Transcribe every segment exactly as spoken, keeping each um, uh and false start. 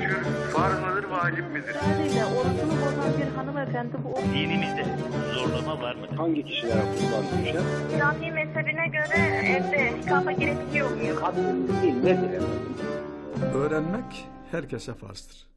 tesettür farz mıdır, vacip midir? Sadece orucunu bozan bir hanımefendi bu. Dinimizde zorlama var mıdır? Hangi kişilere kurban düşer? Şafii mezhebine göre evde nikaha gerekiyor muyum? Kadın değil, nedir? Öğrenmek herkese farzdır.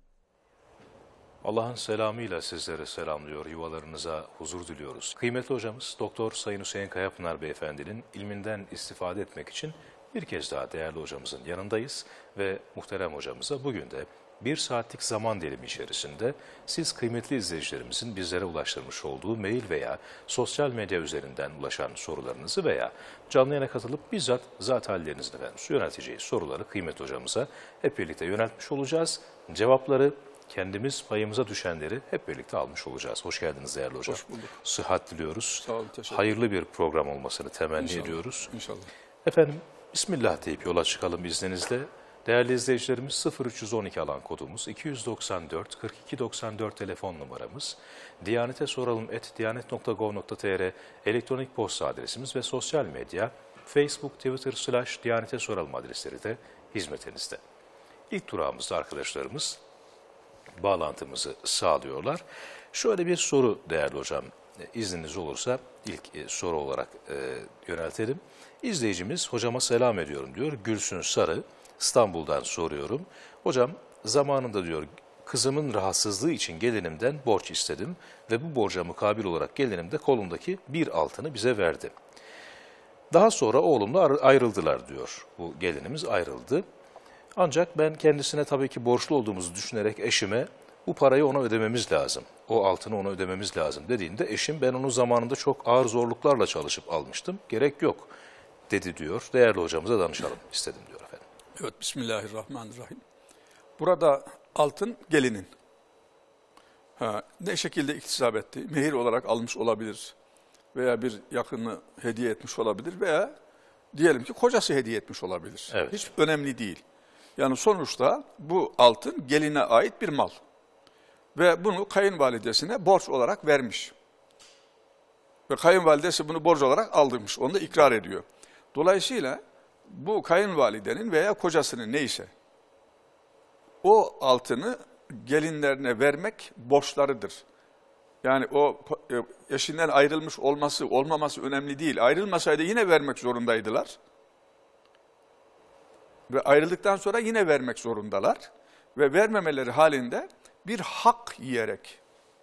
Allah'ın selamıyla sizlere selamlıyor, yuvalarınıza huzur diliyoruz. Kıymetli hocamız Doktor Sayın Hüseyin Kayapınar Beyefendinin ilminden istifade etmek için bir kez daha değerli hocamızın yanındayız ve muhterem hocamıza bugün de bir saatlik zaman dilimi içerisinde siz kıymetli izleyicilerimizin bizlere ulaştırmış olduğu mail veya sosyal medya üzerinden ulaşan sorularınızı veya canlı yayına katılıp bizzat zat hallerinizle efendim yönelteceği soruları kıymetli hocamıza hep birlikte yöneltmiş olacağız. Cevapları kendimiz payımıza düşenleri hep birlikte almış olacağız. Hoş geldiniz değerli hocam. Hoş bulduk. Sıhhat diliyoruz. Sağ olun, teşekkür ederim. Hayırlı bir program olmasını temenni İnşallah, ediyoruz. İnşallah. Efendim Bismillah deyip yola çıkalım izninizle. Değerli izleyicilerimiz sıfır üç yüz on iki alan kodumuz, iki yüz doksan dört kırk iki doksan dört telefon numaramız, Diyanete soralım et diyanet nokta gov nokta tr elektronik posta adresimiz ve sosyal medya Facebook, Twitter slash Diyanete soralım adresleri de hizmetinizde. İlk durağımızda arkadaşlarımız bağlantımızı sağlıyorlar. Şöyle bir soru değerli hocam, izniniz olursa ilk soru olarak e, yöneltelim. İzleyicimiz hocama selam ediyorum diyor. Gülsün Sarı İstanbul'dan soruyorum. Hocam zamanında diyor kızımın rahatsızlığı için gelinimden borç istedim ve bu borca mukabil olarak gelinim de kolundaki bir altını bize verdi. Daha sonra oğlumla ayrıldılar diyor. Bu gelinimiz ayrıldı. Ancak ben kendisine tabii ki borçlu olduğumuzu düşünerek eşime bu parayı ona ödememiz lazım, o altını ona ödememiz lazım dediğinde eşim ben onu zamanında çok ağır zorluklarla çalışıp almıştım, gerek yok dedi diyor. Değerli hocamıza danışalım istedim diyor efendim. Evet, Bismillahirrahmanirrahim. Burada altın gelinin. Ha, ne şekilde iktisap etti? Mehir olarak almış olabilir veya bir yakını hediye etmiş olabilir veya diyelim ki kocası hediye etmiş olabilir. Evet. Hiç önemli değil. Yani sonuçta bu altın geline ait bir mal. Ve bunu kayınvalidesine borç olarak vermiş. Ve kayınvalidesi bunu borç olarak aldırmış. Onu da ikrar ediyor. Dolayısıyla bu kayınvalidenin veya kocasının neyse o altını gelinlerine vermek borçlarıdır. Yani o eşinden ayrılmış olması, olmaması önemli değil. Ayrılmasaydı yine vermek zorundaydılar. Ve ayrıldıktan sonra yine vermek zorundalar. Ve vermemeleri halinde bir hak yiyerek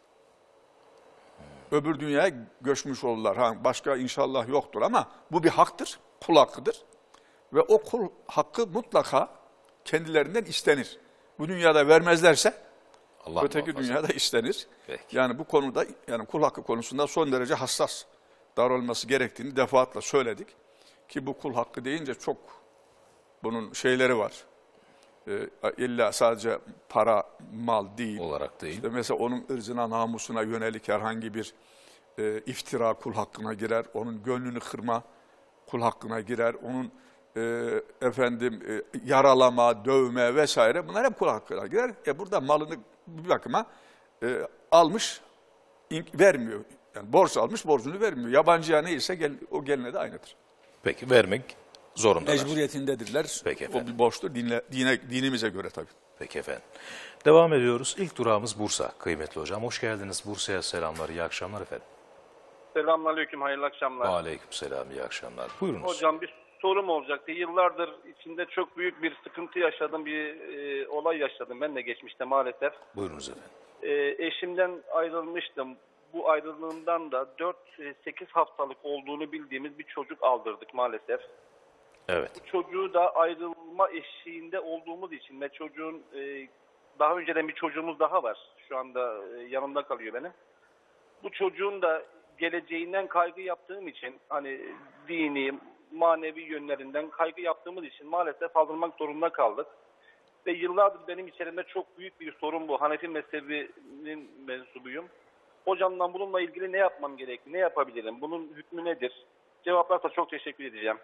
öbür dünyaya göçmüş oldular. Ha, başka inşallah yoktur ama bu bir haktır, kul hakkıdır. Ve o kul hakkı mutlaka kendilerinden istenir. Bu dünyada vermezlerse Allah öteki muhafaza. Dünyada istenir. Peki. Yani bu konuda, yani kul hakkı konusunda son derece hassas davranılması gerektiğini defaatle söyledik. Ki bu kul hakkı deyince çok bunun şeyleri var. Ee, illa sadece para, mal değil. Olarak değil. İşte mesela onun ırzına, namusuna yönelik herhangi bir e, iftira kul hakkına girer. Onun gönlünü kırma kul hakkına girer. Onun e, efendim e, yaralama, dövme vesaire bunlar hep kul hakkına girer. E burada malını bir bakıma e, almış, vermiyor. Yani borç almış, borcunu vermiyor. Yabancıya neyse gel, o geline de aynıdır. Peki vermek zorundalar. Mecburiyetindedirler. Peki efendim. O bir borçtur dinle, dine, dinimize göre tabii. Peki efendim. Devam ediyoruz. İlk durağımız Bursa. Kıymetli hocam hoş geldiniz. Bursa'ya selamlar, iyi akşamlar efendim. Selamünaleyküm, hayırlı akşamlar. Aleykümselam, iyi akşamlar. Buyurunuz. Hocam bir sorum olacaktı. Yıllardır içinde çok büyük bir sıkıntı yaşadım, bir e, olay yaşadım ben de geçmişte maalesef. Buyurunuz efendim. E, eşimden ayrılmıştım. Bu ayrılığımdan da dört sekiz haftalık olduğunu bildiğimiz bir çocuk aldırdık maalesef. Evet. Bu çocuğu da ayrılma eşiğinde olduğumuz için ve çocuğun e, daha önceden bir çocuğumuz daha var. Şu anda e, yanımda kalıyor benim. Bu çocuğun da geleceğinden kaygı yaptığım için hani dini, manevi yönlerinden kaygı yaptığımız için maalesef aldırmak zorunda kaldık. Ve yıllardır benim içerimde çok büyük bir sorun bu. Hanefi mezhebinin mensubuyum. Hocamdan bununla ilgili ne yapmam gerekli, ne yapabilirim, bunun hükmü nedir? Cevaplarsa çok teşekkür edeceğim.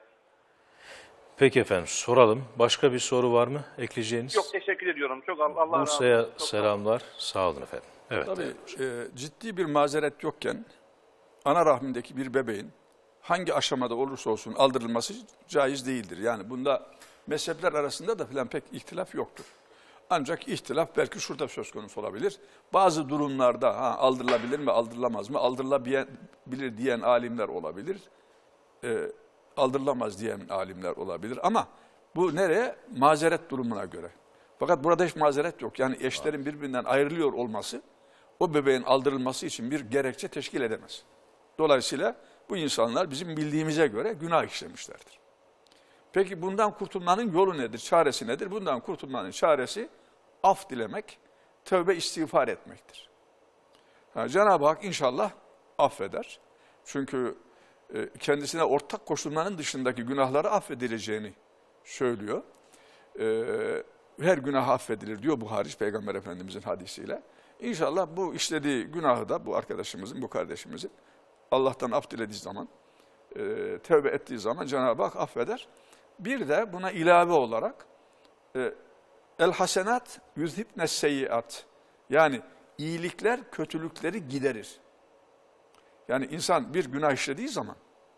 Peki efendim soralım. Başka bir soru var mı ekleyeceğiniz? Çok teşekkür ediyorum. Çok Allah razı olsun. Bursa'ya selamlar. Sağ olun efendim. Evet. Tabii e, ciddi bir mazeret yokken ana rahmindeki bir bebeğin hangi aşamada olursa olsun aldırılması caiz değildir. Yani bunda mezhepler arasında da falan pek ihtilaf yoktur. Ancak ihtilaf belki şurada söz konusu olabilir. Bazı durumlarda ha, aldırılabilir mi, aldırılamaz mı? Aldırılabilir diyen alimler olabilir. E, aldırılamaz diyen alimler olabilir. Ama bu nereye? Mazeret durumuna göre. Fakat burada hiç mazeret yok. Yani eşlerin birbirinden ayrılıyor olması o bebeğin aldırılması için bir gerekçe teşkil edemez. Dolayısıyla bu insanlar bizim bildiğimize göre günah işlemişlerdir. Peki bundan kurtulmanın yolu nedir, çaresi nedir? Bundan kurtulmanın çaresi af dilemek, tövbe istiğfar etmektir. Yani Cenab-ı Hak inşallah affeder. Çünkü e, kendisine ortak koşulmanın dışındaki günahları affedileceğini söylüyor. E, her günah affedilir diyor bu hariç Peygamber Efendimizin hadisiyle. İnşallah bu işlediği günahı da bu arkadaşımızın, bu kardeşimizin Allah'tan af dilediği zaman, e, tövbe ettiği zaman Cenab-ı Hak affeder. Bir de buna ilave olarak e, el hasenat yüzhibne seyyiat, yani iyilikler kötülükleri giderir. Yani insan bir günah işlediği zaman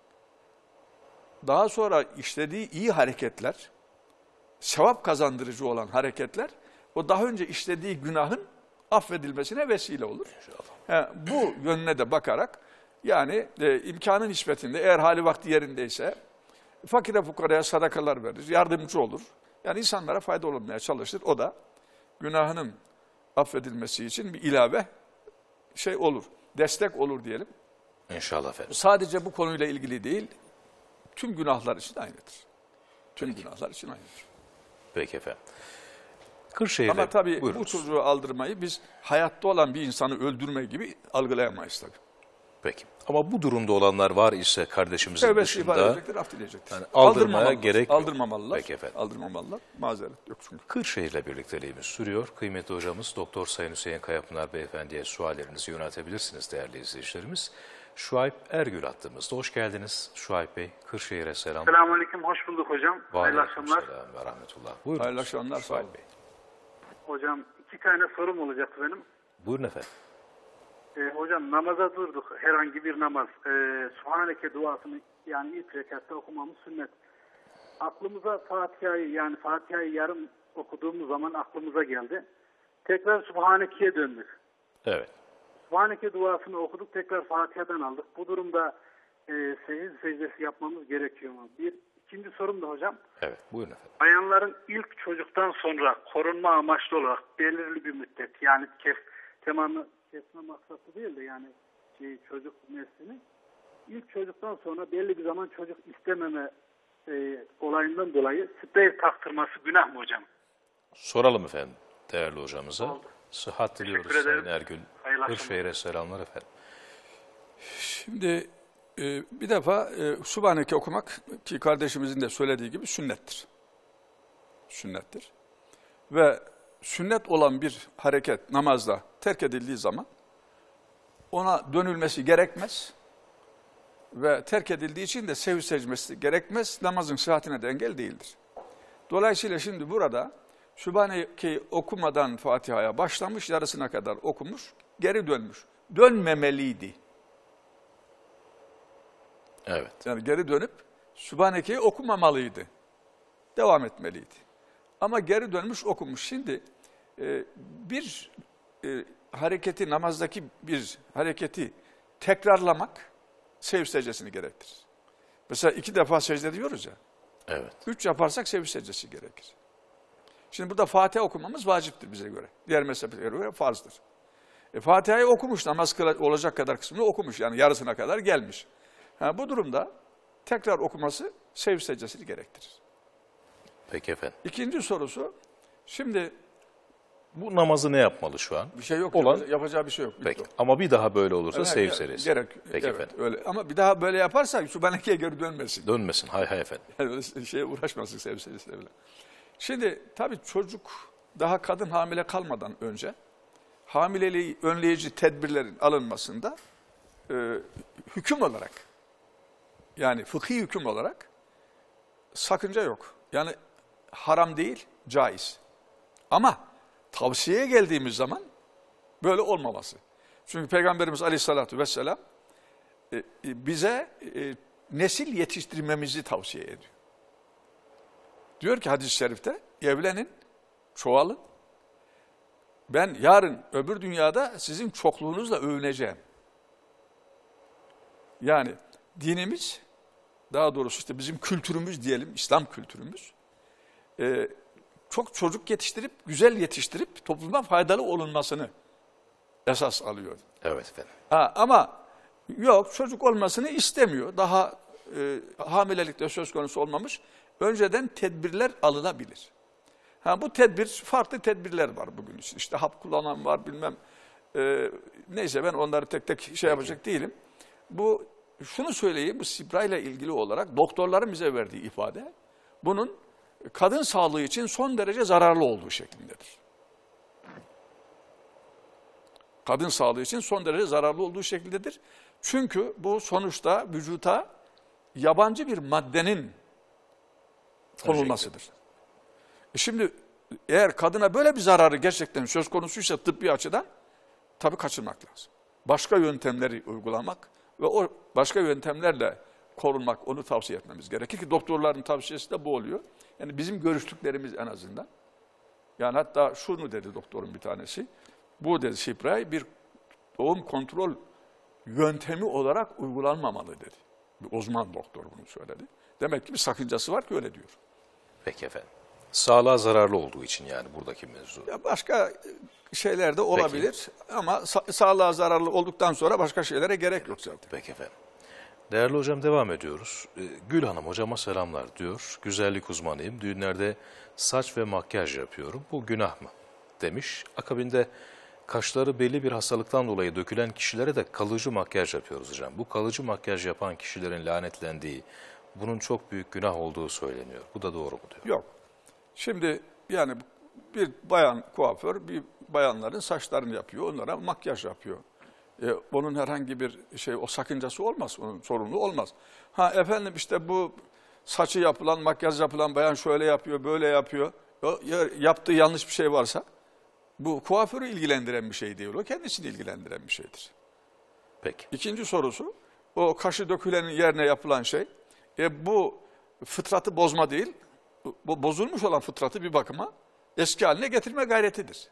daha sonra işlediği iyi hareketler, sevap kazandırıcı olan hareketler, o daha önce işlediği günahın affedilmesine vesile olur. He, bu yönüne de bakarak yani e, imkanın nispetinde eğer hali vakti yerindeyse fakire fukaraya sadakalar verir, yardımcı olur. Yani insanlara fayda olmaya çalışır. O da günahının affedilmesi için bir ilave şey olur, destek olur diyelim. İnşallah efendim. Sadece bu konuyla ilgili değil, tüm günahlar için aynıdır. Tüm Peki. günahlar için aynıdır. Peki efendim. Kırşehir'de, ama tabii buyurunuz. Bu çocuğu aldırmayı biz hayatta olan bir insanı öldürme gibi algılayamayız tabii. Peki. Ama bu durumda olanlar var ise kardeşimizin Tevbe dışında edecektir, af dileyecektir. Yani aldırmaya gerek yok. Aldırmamalılar. Peki efendim. Aldırmamalılar. Mazeret yok çünkü. Kırşehir'le birlikteliğimiz sürüyor. Kıymetli hocamız Doktor Sayın Hüseyin Kayapınar Beyefendi'ye suallerinizi yöneltebilirsiniz değerli izleyicilerimiz. Şuayb Ergül attığımızda. Hoş geldiniz Şuayb Bey. Kırşehir'e selam. Selamünaleyküm, hoş bulduk hocam. Hayırlı akşamlar. Selam ve rahmetullah. Buyurun. Hayırlı akşamlar Şuayb Bey. Hocam iki tane sorum olacaktı benim. Buyurun efendim. Ee, hocam namaza durduk. Herhangi bir namaz. Ee, Subhaneke duasını yani ilk rekatta okumamız sünnet. Aklımıza Fatiha'yı yani Fatiha'yı yarım okuduğumuz zaman aklımıza geldi. Tekrar Subhaneke'ye döndük. Evet. Subhaneke duasını okuduk, tekrar Fatiha'dan aldık. Bu durumda e, secde secdesi yapmamız gerekiyor mu? Bir. İkinci sorum da hocam. Evet, buyurun efendim. Bayanların ilk çocuktan sonra korunma amaçlı olarak belirli bir müddet yani kes, temanı kesme maksatlı değil de yani şey, çocuk neslini ilk çocuktan sonra belli bir zaman çocuk istememe e, olayından dolayı sprey taktırması günah mı hocam? Soralım efendim değerli hocamıza. Oldu. Sıhhat diliyoruz Teşekkür Sayın ederim. Ergül. Hayırlı Kırşehir'e selamlar efendim. Şimdi e, bir defa e, Subhaneke okumak ki kardeşimizin de söylediği gibi sünnettir. Sünnettir. Ve sünnet olan bir hareket namazda terk edildiği zaman ona dönülmesi gerekmez. Ve terk edildiği için de sev secmesi gerekmez. Namazın sıhhatine de engel değildir. Dolayısıyla şimdi burada Sübhaneke'yi okumadan Fatiha'ya başlamış, yarısına kadar okumuş, geri dönmüş. Dönmemeliydi. Evet. Yani geri dönüp Sübhaneke'yi okumamalıydı. Devam etmeliydi. Ama geri dönmüş okumuş. Şimdi e, bir e, hareketi, namazdaki bir hareketi tekrarlamak sev secdesini gerektirir. Mesela iki defa secde diyoruz ya. Evet. Üç yaparsak sev secdesi gerekir. Şimdi burada Fatiha okumamız vaciptir bize göre. Diğer mezheplere göre farzdır. E, Fatiha'yı okumuş, namaz olacak kadar kısmını okumuş. Yani yarısına kadar gelmiş. Ha, bu durumda tekrar okuması sev secdesini gerektirir. Peki efendim. İkinci sorusu, şimdi Bu namazı ne yapmalı şu an? bir şey yok. Olan- Yapacağı, yapacağı bir şey yok. Peki. Ama bir daha böyle olursa Evet, sev ge- serisi. Gerek, Peki evet, efendim. öyle. Ama bir daha böyle yaparsak Sübhaneke'ye geri dönmesin. Dönmesin. Hay hay efendim. Yani öyle şeye uğraşmasın sev secdesiyle bile. Şimdi tabii çocuk daha kadın hamile kalmadan önce hamileliği önleyici tedbirlerin alınmasında e, hüküm olarak yani fıkhi hüküm olarak sakınca yok. Yani haram değil, caiz. Ama tavsiyeye geldiğimiz zaman böyle olmaması. Çünkü Peygamberimiz Aleyhisselatü Vesselam e, e, bize e, nesil yetiştirmemizi tavsiye ediyor. Diyor ki hadis-i şerifte evlenin, çoğalın, Ben yarın öbür dünyada sizin çokluğunuzla övüneceğim. Yani dinimiz, daha doğrusu işte bizim kültürümüz diyelim, İslam kültürümüz, e, çok çocuk yetiştirip, güzel yetiştirip topluma faydalı olunmasını esas alıyor. Evet efendim. Ha, ama yok, çocuk olmasını istemiyor. Daha e, hamilelikte söz konusu olmamış. Önceden tedbirler alınabilir. Ha, bu tedbir, farklı tedbirler var bugün için. İşte hap kullanan var, bilmem. E, neyse ben onları tek tek şey yapacak değilim. Bu, şunu söyleyeyim, bu Sipra ile ilgili olarak doktorların bize verdiği ifade, bunun kadın sağlığı için son derece zararlı olduğu şeklindedir. Kadın sağlığı için son derece zararlı olduğu şekildedir. Çünkü bu sonuçta vücuta yabancı bir maddenin konulmasıdır. E şimdi eğer kadına böyle bir zararı gerçekten söz konusuysa tıbbi açıdan tabii kaçırmak lazım. Başka yöntemleri uygulamak ve o başka yöntemlerle korunmak, onu tavsiye etmemiz gerekir ki doktorların tavsiyesi de bu oluyor. Yani bizim görüştüklerimiz en azından. Yani hatta şunu dedi doktorun bir tanesi, bu dedi Sipra'yı bir doğum kontrol yöntemi olarak uygulanmamalı dedi. Bir uzman doktor bunu söyledi. Demek ki bir sakıncası var ki öyle diyor. Peki efendim. Sağlığa zararlı olduğu için yani buradaki mevzu. Ya başka şeyler de olabilir. Peki. Ama sa sağlığa zararlı olduktan sonra başka şeylere gerek yok zaten. Peki efendim. Değerli hocam, devam ediyoruz. Ee, Gül Hanım hocama selamlar diyor. Güzellik uzmanıyım. Düğünlerde saç ve makyaj yapıyorum. Bu günah mı? Demiş. Akabinde kaşları belli bir hastalıktan dolayı dökülen kişilere de kalıcı makyaj yapıyoruz hocam. Bu kalıcı makyaj yapan kişilerin lanetlendiği, bunun çok büyük günah olduğu söyleniyor. Bu da doğru mu diyor? Yok. Şimdi yani bir bayan kuaför bir bayanların saçlarını yapıyor, onlara makyaj yapıyor. E, onun herhangi bir şey, o sakıncası olmaz, onun sorumlu olmaz. Ha efendim işte bu saçı yapılan, makyaj yapılan bayan şöyle yapıyor, böyle yapıyor. O, yaptığı yanlış bir şey varsa bu kuaförü ilgilendiren bir şey değil, o kendisini ilgilendiren bir şeydir. Peki. İkinci sorusu, o kaşı dökülenin yerine yapılan şey, e, bu fıtratı bozma değil, bu bozulmuş olan fıtratı bir bakıma eski haline getirme gayretidir.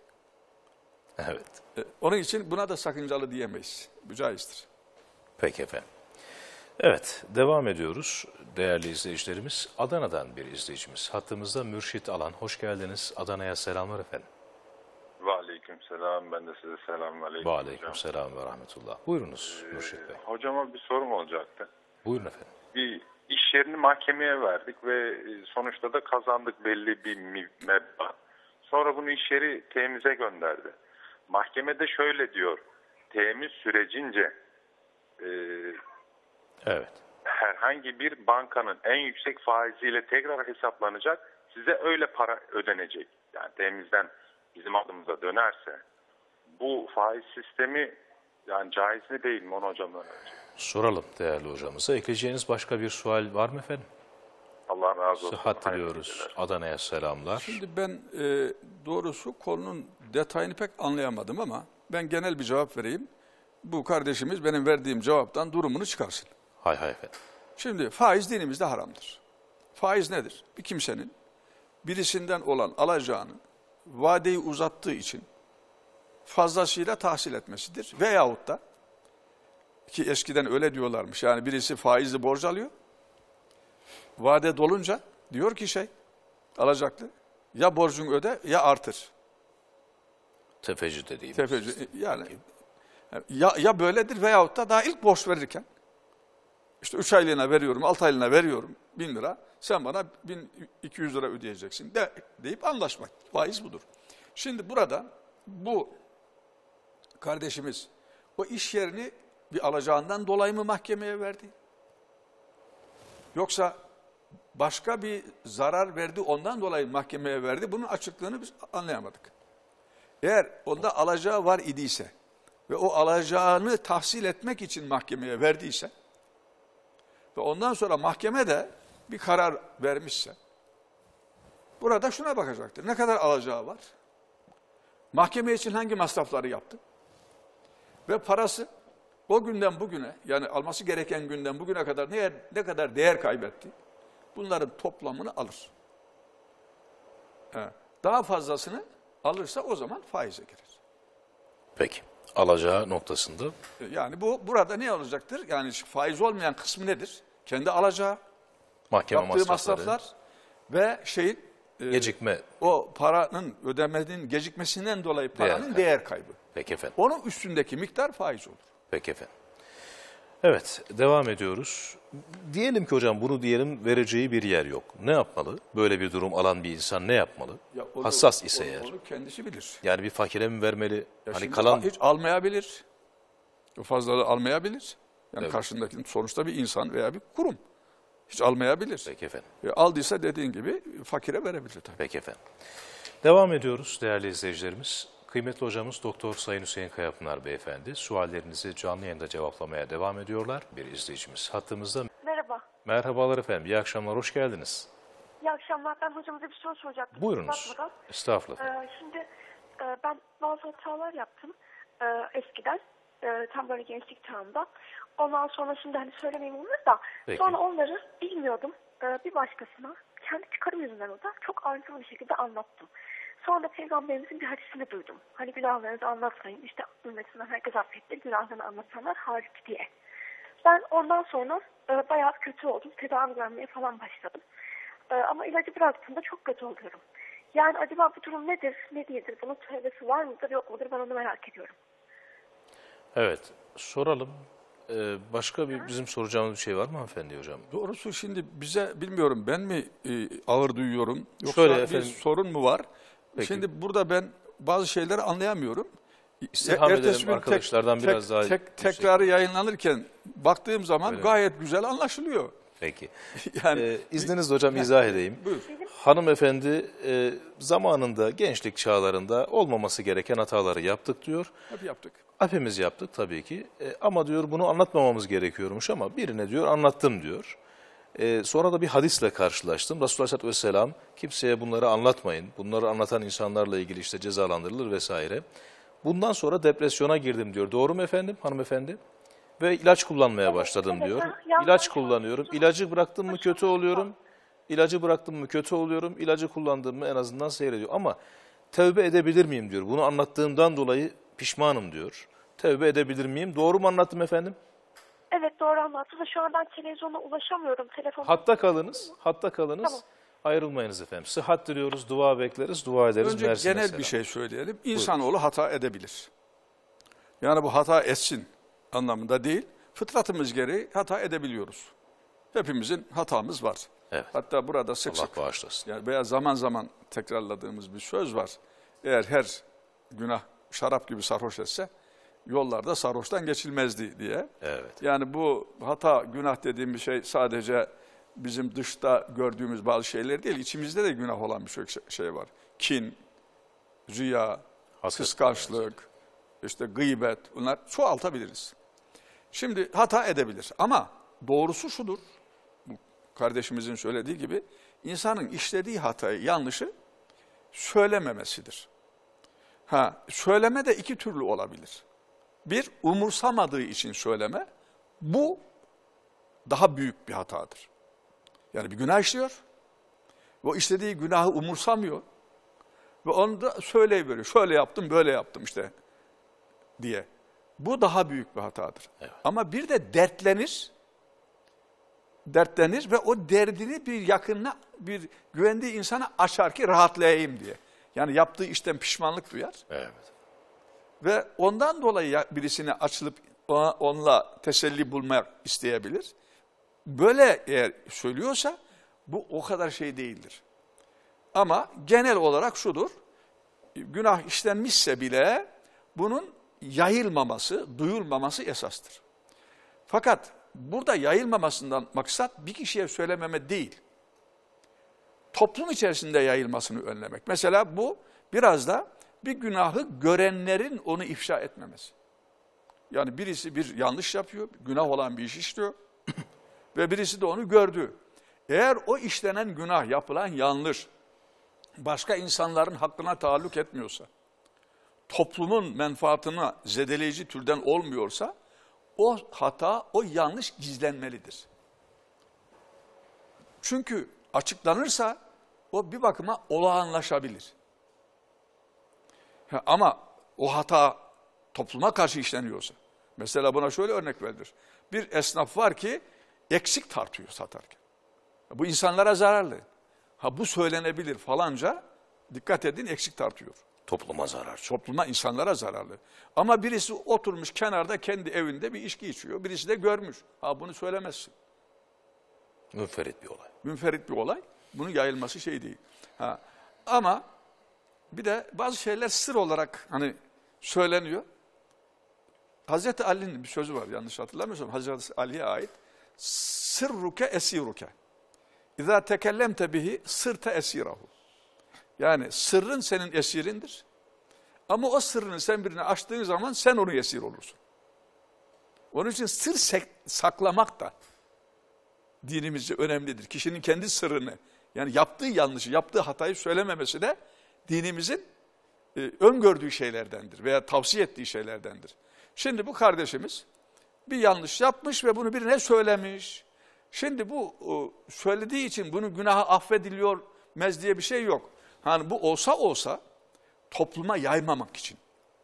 Evet. E, onun için buna da sakıncalı diyemeyiz. Bu caizdir. Peki efendim. Evet, devam ediyoruz değerli izleyicilerimiz. Adana'dan bir izleyicimiz. Hattımızda Mürşit Alan. Hoş geldiniz. Adana'ya selamlar efendim. Ve aleyküm selam. Ben de size selam aleyküm. Ve aleyküm selam ve rahmetullah. Buyurunuz ee, Mürşit Bey. Hocama bir sorum olacaktı. Buyurun efendim. Bir iş yerini mahkemeye verdik ve sonuçta da kazandık belli bir meblağ. Sonra bunu iş yeri temize gönderdi. Mahkemede şöyle diyor. Temiz sürecince e, evet. herhangi bir bankanın en yüksek faiziyle tekrar hesaplanacak. Size öyle para ödenecek. Yani temizden bizim adımıza dönerse bu faiz sistemi yani caiz mi değil mi onu hocamdan önce? Soralım değerli hocamıza. Ekleyeceğiniz başka bir sual var mı efendim? Allah razı olsun. Sıhhat diliyoruz. Adana'ya selamlar. Şimdi ben e, doğrusu konunun detayını pek anlayamadım ama ben genel bir cevap vereyim. Bu kardeşimiz benim verdiğim cevaptan durumunu çıkarsın. Hay hay efendim. Şimdi faiz dinimizde haramdır. Faiz nedir? Bir kimsenin birisinden olan alacağını vadeyi uzattığı için fazlasıyla tahsil etmesidir. Veyahut da ki eskiden öyle diyorlarmış, yani birisi faizli borç alıyor. Vade dolunca diyor ki şey, alacaklı, ya borcunu öde ya artır. Tefeci dediğimiz. Tefeci, yani ya, ya böyledir veyahut da daha ilk borç verirken, işte üç aylığına veriyorum, altı aylığına veriyorum bin lira, sen bana bin iki yüz lira ödeyeceksin de, deyip anlaşmak. Faiz budur. Şimdi burada bu kardeşimiz o iş yerini bir alacağından dolayı mı mahkemeye verdi? Yoksa başka bir zarar verdi, ondan dolayı mahkemeye verdi. Bunun açıklığını biz anlayamadık. Eğer onda alacağı var idiyse ve o alacağını tahsil etmek için mahkemeye verdiyse ve ondan sonra mahkeme de bir karar vermişse, burada şuna bakacaktır. Ne kadar alacağı var? Mahkeme için hangi masrafları yaptı? Ve parası o günden bugüne, yani alması gereken günden bugüne kadar ne, ne kadar değer kaybetti? Bunların toplamını alır. Evet. Daha fazlasını alırsa o zaman faize girer. Peki. Alacağı noktasında. Yani bu burada ne olacaktır? Yani faiz olmayan kısmı nedir? Kendi alacağı, Mahkeme yaptığı masrafları, masraflar ve şeyin e, gecikme. o paranın ödemenin gecikmesinden dolayı paranın Değer değer, kaybı. kaybı. Peki efendim. Onun üstündeki miktar faiz olur. Peki efendim. Evet, devam ediyoruz. Diyelim ki hocam bunu diyelim vereceği bir yer yok. Ne yapmalı? Böyle bir durum alan bir insan ne yapmalı? Ya onu- Hassas ise onu, eğer. Onu kendisi bilir. Yani bir fakire mi vermeli? Ya hani şimdi kalan hiç almayabilir. O fazlalığı almayabilir. Yani Evet. karşındaki sonuçta bir insan veya bir kurum. Hiç almayabilir. Peki efendim. E, aldıysa dediğin gibi fakire verebilir tabii. Peki efendim. Devam ediyoruz değerli izleyicilerimiz. Kıymetli hocamız Doktor Sayın Hüseyin Kayapınar Beyefendi suallerinizi canlı yayında cevaplamaya devam ediyorlar. Bir izleyicimiz hattımızda. Merhaba. Merhabalar efendim. İyi akşamlar. Hoş geldiniz. İyi akşamlar. Ben hocamıza bir soru soracaktım. Buyurunuz. Bakmadan. Estağfurullah. Ee, şimdi e, ben bazı hatalar yaptım e, eskiden. E, tam böyle gençlik çağımda. Ondan sonra şimdi hani söylemeyeyim onları da. Peki. Sonra onları bilmiyordum. E, bir başkasına kendi çıkarım yüzünden o da çok ayrıntılı bir şekilde anlattım. Sonra Peygamberimizin bir hadisini duydum. Hani günahlarınızı anlatmayın. İşte ümmetinden herkes affettir. Günahlarını anlatanlar hariç diye. Ben ondan sonra e, bayağı kötü oldum. Tedavi görmeye falan başladım. E, ama ilacı bıraktığımda çok kötü oluyorum. Yani acaba bu durum nedir, ne değildir? Bunun tövbesi var mıdır, yok mudur? Ben onu merak ediyorum. Evet. Soralım. Ee, başka bir bizim soracağımız bir şey var mı hanımefendi hocam? Doğrusu şimdi bize bilmiyorum ben mi e, ağır duyuyorum yoksa Şöyle bir efendim. sorun mu var? Peki. Şimdi burada ben bazı şeyleri anlayamıyorum. İstirham Ertesi edelim gün arkadaşlardan tek, biraz tek, daha tek, yüksek. tekrarı yayınlanırken baktığım zaman Öyle. gayet güzel anlaşılıyor. Peki. Yani Ee, izninizle hocam izah edeyim. buyur. Hanımefendi e, zamanında gençlik çağlarında olmaması gereken hataları yaptık diyor. Hep yaptık. Hepimiz yaptık tabii ki. E, ama diyor bunu anlatmamamız gerekiyormuş ama birine diyor anlattım diyor. E, sonra da bir hadisle karşılaştım. Resulullah Aleyhisselatü Vesselam kimseye bunları anlatmayın. Bunları anlatan insanlarla ilgili işte cezalandırılır vesaire. Bundan sonra depresyona girdim diyor. Doğru mu efendim hanımefendi? Ve ilaç kullanmaya başladım evet, diyor. ha, yanlış İlaç oldu. kullanıyorum. İlacı bıraktım mı kötü oluyorum. İlacı bıraktım mı kötü oluyorum. İlacı kullandığım mı en azından seyrediyor. Ama tövbe edebilir miyim diyor. Bunu anlattığımdan dolayı pişmanım diyor. Tövbe edebilir miyim? Doğru mu anlattım efendim? Evet doğru anlattınız. Şu an ben televizyona ulaşamıyorum. Telefon. Hatta kalınız. Hatta kalınız. Tamam. Ayrılmayınız efendim. Sıhhat diliyoruz, dua bekleriz, dua ederiz. Önce Mersin'e genel selam. bir şey söyleyelim. İnsanoğlu hata edebilir. Yani bu hata etsin anlamında değil. Fıtratımız gereği hata edebiliyoruz. Hepimizin hatamız var. Evet. Hatta burada sık Allah sık bağışlasın. yani veya zaman zaman tekrarladığımız bir söz var. Eğer her günah şarap gibi sarhoş etse yollarda sarhoştan geçilmezdi diye. Evet. Yani bu hata, günah dediğim bir şey sadece bizim dışta gördüğümüz bazı şeyler değil. İçimizde de günah olan bir şey var. Kin, riya, Haset, kıskançlık, işte gıybet, bunlar çoğaltabiliriz. Şimdi hata edebilir ama doğrusu şudur. Bu kardeşimizin söylediği gibi insanın işlediği hatayı, yanlışı söylememesidir. Ha, söyleme de iki türlü olabilir. Bir, umursamadığı için söyleme. Bu daha büyük bir hatadır. Yani bir günah işliyor. O işlediği günahı umursamıyor. Ve onu da söyleyiveriyor. Şöyle yaptım, böyle yaptım işte diye. Bu daha büyük bir hatadır. Evet. Ama bir de dertlenir. Dertlenir ve o derdini bir yakınına, bir güvendiği insana açar ki rahatlayayım diye. Yani yaptığı işten pişmanlık duyar. Evet. Ve ondan dolayı birisine açılıp ona, onunla teselli bulmak isteyebilir. Böyle eğer söylüyorsa bu o kadar şey değildir. Ama genel olarak şudur, günah işlenmişse bile bunun yayılmaması, duyulmaması esastır. Fakat burada yayılmamasından maksat bir kişiye söylememe değil, toplum içerisinde yayılmasını önlemek. Mesela bu biraz da bir günahı görenlerin onu ifşa etmemesi. Yani birisi bir yanlış yapıyor, günah olan bir iş işliyor ve birisi de onu gördü. Eğer o işlenen günah, yapılan yanlış, başka insanların hakkına taalluk etmiyorsa, toplumun menfaatına zedeleyici türden olmuyorsa, o hata, o yanlış gizlenmelidir. Çünkü açıklanırsa o bir bakıma olağanlaşabilir. Ha, ama o hata topluma karşı işleniyorsa, mesela buna şöyle örnek verilir. Bir esnaf var ki eksik tartıyor satarken. Bu insanlara zararlı. Ha bu söylenebilir falanca, dikkat edin, eksik tartıyor. Topluma zarar. Topluma, insanlara zararlı. Ama birisi oturmuş kenarda kendi evinde bir içki içiyor. Birisi de görmüş. Ha bunu söylemezsin. Münferit bir olay. Münferit bir olay. Bunun yayılması şey değil. Ha. Ama bir de bazı şeyler sır olarak hani söyleniyor. Hazreti Ali'nin bir sözü var, yanlış hatırlamıyorsam. Hazreti Ali'ye ait. Sırruke esiruke. İzâ tekellemte bihi sırte esirahu. Yani sırrın senin esirindir. Ama o sırrını sen birine açtığın zaman sen onu esir olursun. Onun için sır saklamak da dinimizce önemlidir. Kişinin kendi sırrını, yani yaptığı yanlışı, yaptığı hatayı söylememesi de dinimizin e, öngördüğü şeylerdendir veya tavsiye ettiği şeylerdendir. Şimdi bu kardeşimiz bir yanlış yapmış ve bunu birine söylemiş. Şimdi bu o, söylediği için bunun günahı affediliyor mez diye bir şey yok. Hani bu olsa olsa topluma yaymamak için.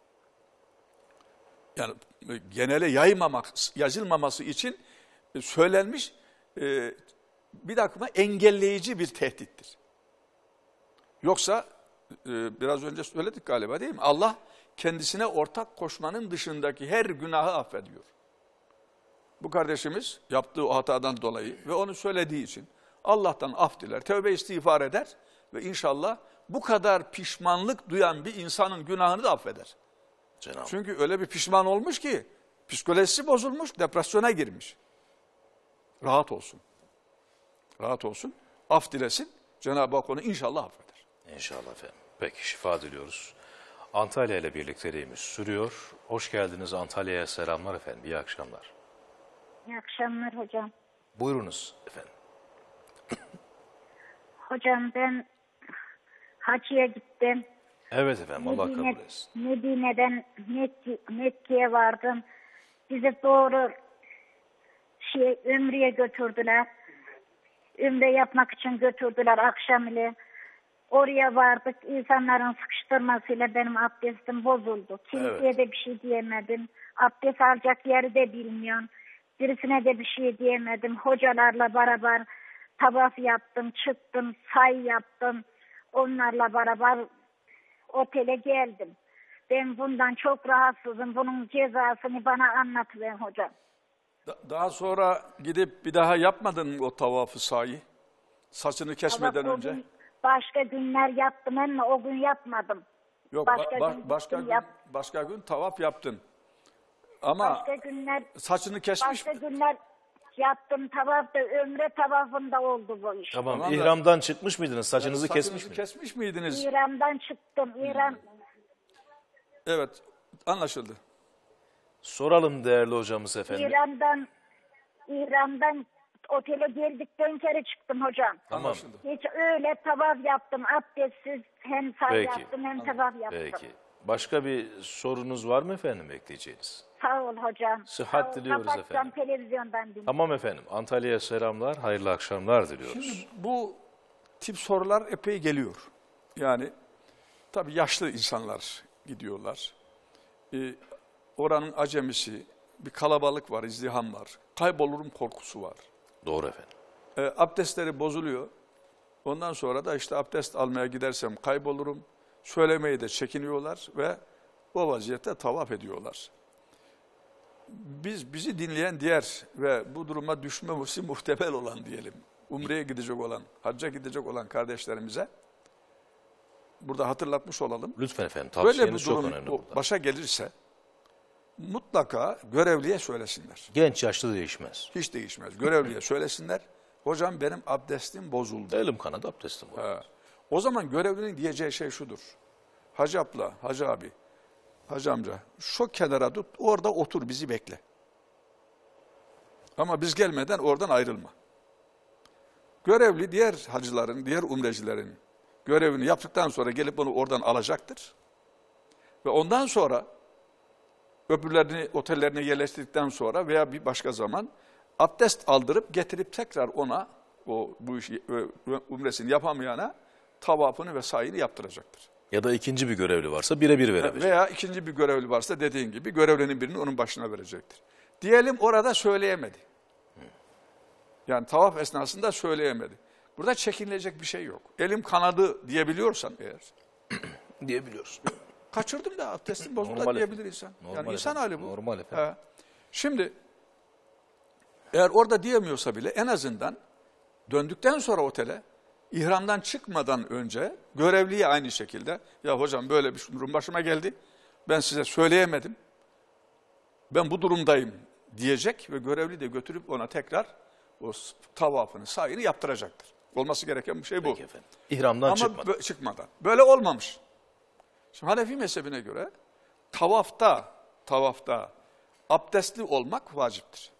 Yani genele yaymamak, yazılmaması için söylenmiş e, bir bakıma engelleyici bir tehdittir. Yoksa e, biraz önce söyledik galiba değil mi? Allah kendisine ortak koşmanın dışındaki her günahı affediyor. Bu kardeşimiz yaptığı o hatadan dolayı ve onu söylediği için Allah'tan af diler, tövbe istiğfar eder ve inşallah bu kadar pişmanlık duyan bir insanın günahını da affeder. Cenab-ı Çünkü öyle bir pişman olmuş ki psikolojisi bozulmuş, depresyona girmiş. Rahat olsun. Rahat olsun. Af dilesin. Cenab-ı Hak onu inşallah affeder. İnşallah efendim. Peki şifa diliyoruz. Antalya ile birlikteliğimiz sürüyor. Hoş geldiniz Antalya'ya, selamlar efendim. İyi akşamlar. İyi akşamlar hocam. Buyurunuz efendim. Hocam ben hacıya gittim. Evet efendim, Allah Medine, kabul etsin. Medine'den Mekke, Mekke'ye vardım. Bizi doğru şey, Ümre'ye götürdüler. Ümre yapmak için götürdüler akşam ile. Oraya vardık. İnsanların sıkıştırmasıyla benim abdestim bozuldu. Kimseye Evet. de bir şey diyemedim. Abdest alacak yeri de bilmiyorum. Birisine de bir şey diyemedim. Hocalarla beraber tavaf yaptım, çıktım, say yaptım. Onlarla beraber otele geldim. Ben bundan çok rahatsızım. Bunun cezasını bana anlatıverin hocam. Da- Daha sonra gidip bir daha yapmadın mı o tavafı sahi? Saçını kesmeden Ama o önce. gün başka günler yaptım ama o gün yapmadım. Yok, başka ba- ba- gün başka gittim, gün, yap- başka gün tavaf yaptın. Ama Başka günler saçını kesmiş başka mi? günler yaptım tavafta, ömre tavafında oldu bu iş. Tamam, Tamam da- ihramdan çıkmış mıydınız? Saçınızı Saçınızı kesmiş miydiniz? kesmiş miydiniz? İran'dan çıktım. İran Evet, anlaşıldı. Soralım değerli hocamız efendim. İran'dan İran'dan otele geldikten kere çıktım hocam. Tamam. Anlaşıldı. Hiç öyle tavaf yaptım. Abdestsiz hem say Peki. yaptım hem tavaf yaptım. Peki. Başka bir sorunuz var mı efendim bekleyeceğiniz? Sağ ol hocam. Sıhhat Sağ ol. diliyoruz Kapatacağım, efendim. televizyondan dinliyorum. Tamam efendim. Antalya'ya selamlar, hayırlı akşamlar diliyoruz. Şimdi bu tip sorular epey geliyor. Yani tabii yaşlı insanlar gidiyorlar. Ee, oranın acemisi, bir kalabalık var, izdiham var. Kaybolurum korkusu var. Doğru efendim. E, abdestleri bozuluyor. Ondan sonra da işte abdest almaya gidersem kaybolurum. Söylemeyi de çekiniyorlar ve o vaziyette tavaf ediyorlar. Biz bizi dinleyen diğer ve bu duruma düşmemesi muhtemel olan diyelim. Umre'ye gidecek olan, hacca gidecek olan kardeşlerimize burada hatırlatmış olalım. Lütfen efendim, Böyle bir tavsiyeniz çok durum önemli o- burada. başa gelirse mutlaka görevliye söylesinler. Genç yaşlı değişmez. Hiç değişmez. Görevliye söylesinler. Hocam benim abdestim bozuldu. Elim kanadı, abdestim var. Ha. O zaman görevlinin diyeceği şey şudur. Hacı abla, hacı abi, hacı amca şu kenara tut, orada otur, bizi bekle. Ama biz gelmeden oradan ayrılma. Görevli diğer hacıların, diğer umrecilerin görevini yaptıktan sonra gelip onu oradan alacaktır. Ve ondan sonra öbürlerini otellerine yerleştirdikten sonra veya bir başka zaman abdest aldırıp getirip tekrar ona o bu işi umresini yapamayana tavafını ve sayını yaptıracaktır. Ya da ikinci bir görevli varsa birebir verebilecek. Veya ikinci bir görevli varsa dediğin gibi görevlinin birini onun başına verecektir. Diyelim orada söyleyemedi. Yani tavaf esnasında söyleyemedi. Burada çekinilecek bir şey yok. Elim kanadı diyebiliyorsan eğer. Diyebiliyoruz. Kaçırdım da abdestim bozuldu Normal da diyebilir insan. Normal Yani insan efendim. hali bu. Normal efendim. He. Şimdi eğer orada diyemiyorsa bile en azından döndükten sonra otele ihramdan çıkmadan önce görevliye aynı şekilde ya hocam böyle bir durum başıma geldi. Ben size söyleyemedim. Ben bu durumdayım diyecek ve görevli de götürüp ona tekrar o tavafını, sayını yaptıracaktır. Olması gereken bir şey bu. Peki efendim. İhramdan Ama çıkmadan. bö- çıkmadan. Böyle olmamış. Şimdi Hanefi mezhebine göre tavafta, tavafta abdestli olmak vaciptir.